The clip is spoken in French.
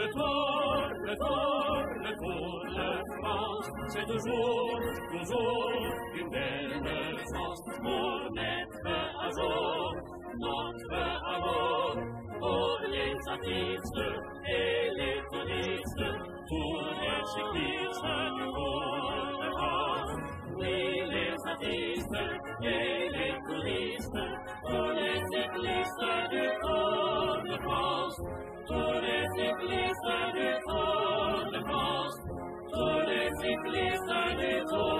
le Tour de France, c'est toujours une belle chance pour mettre à jour notre amour pour les artistes et les touristes, tous les cyclistes du Tour de France. Oui, les artistes et les touristes, tous les cyclistes du Tour de France, tous les cyclistes du Tour de France, tous les cyclistes du Tour